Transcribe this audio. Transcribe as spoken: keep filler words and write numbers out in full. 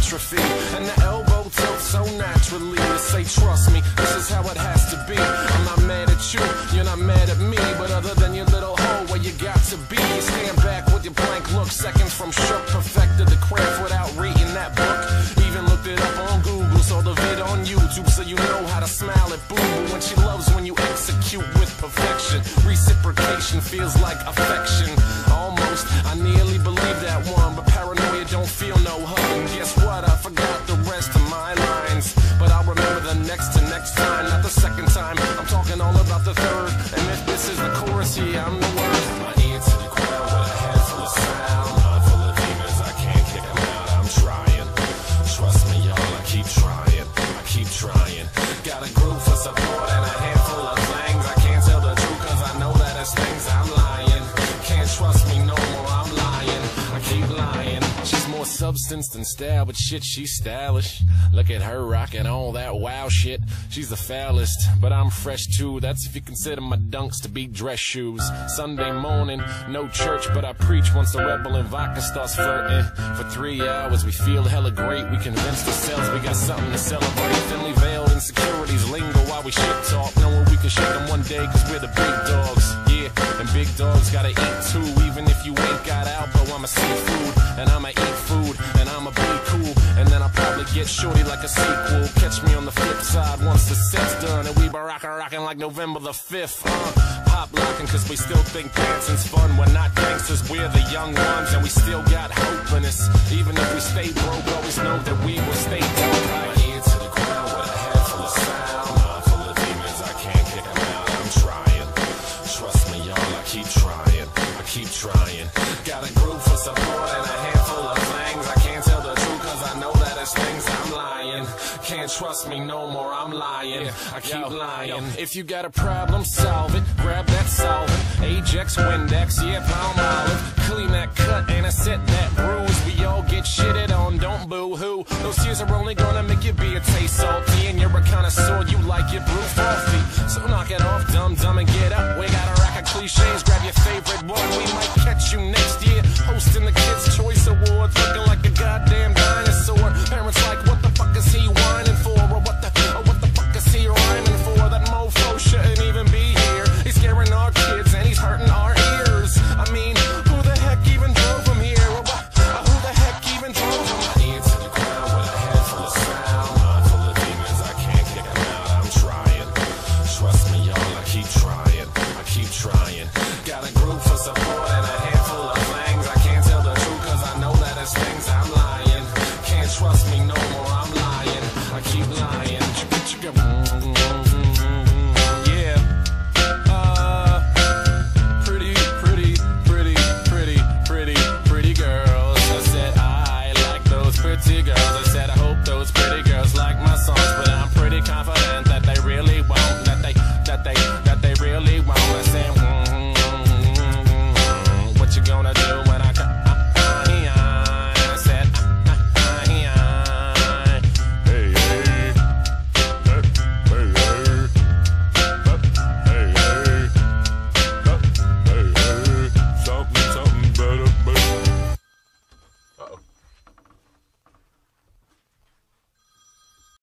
atrophy, and the elbow tilt so naturally to say, trust me, this is how it has to be. I'm not mad at you, you're not mad at me, but other than your little hole where you got to be, you stand back with your blank look, seconds from shook, perfected the craft without reading that book. Even looked it up on Google, saw the vid on YouTube, so you know how to smile at Boo Boo when she loves when you execute with perfection. Reciprocation feels like affection. Almost, I nearly believe that one, but paranoia don't feel no hug. And guess what? I forgot the rest of my lines, but I'll remember the next to next time, not the second time. I'm talking all about the third, and if this is the chorus, yeah, I'm the word. My ear to the ground with a head full of sound, mind full of demons, I can't kick them out. I'm trying, trust me, y'all, I keep trying, I keep trying. Got a group for support and a handful of things. I can't tell the truth cause I know that it's things I'm lying. Can't trust me no more, I'm lying, I keep lying. She's more substance than style, but shit, she's stylish. Look at her rocking all that wow shit. She's the foulest, but I'm fresh too. That's if you consider my dunks to be dress shoes. Sunday morning, no church, but I preach once the rebel and vodka starts flirting. For three hours, we feel hella great. We convinced ourselves we got something to celebrate. Thinly veiled insecurities linger while we shit talk, knowing we can shake them one day cause we're the big dogs. Yeah, and big dogs gotta eat too, even if you ain't got Alpo. I'ma see food, and I'ma eat food, and I'ma be cool, and then I'll probably get shorty like a sequel. Catch me on the flip side once the set's done, and we be rockin' rockin' like November the fifth. Uh, pop locking cause we still think dancing's fun. We're not gangsters, we're the young ones, and we still got hope in us. Even if we stay broke, always know that we will stay dope. My ear to the ground with a head full of sound, mind full of demons, I can't kick them out. I'm trying, trust me y'all, I keep trying, I keep trying. Got a group for support and a handful of things. I can't tell the truth cause I know that it's things I'm lying. Can't trust me no more, I'm lying, I keep yo, lying. Yo. If you got a problem, solve it, grab that solvent, Ajax, Windex, yeah, Palm Olive, clean that cut and I set that bruise. We all get shitted on, don't boo-hoo. Those tears are only gonna make your beer taste salty, and you're a connoisseur, you like your brew frothy. So knock it off, dumb-dumb, and get up. We got a rack of cliches, grab your favorite one. We might catch you next year, hosting the Kids' Choice Awards, looking like a goddamn dinosaur. Parents like, what the fuck is he whining for? Or what the, or what the fuck is he rhyming for? That mofo shouldn't even be here. He's scaring our kids and he's hurting our ears. I mean, who the heck even drove him here? Or what, uh, who the heck even drove him? My ear to the ground with a head full of sound, mind full of demons, I can't kick them out. I'm trying, trust me y'all, I keep trying, I keep trying. Got a group for support and a handful of things. I can't tell the truth cause I know that it's things I'm lying. Can't trust me no more, I'm lying, I keep lying. Yeah. Uh, pretty, pretty, pretty, pretty, pretty, pretty girls. I said I like those pretty girls.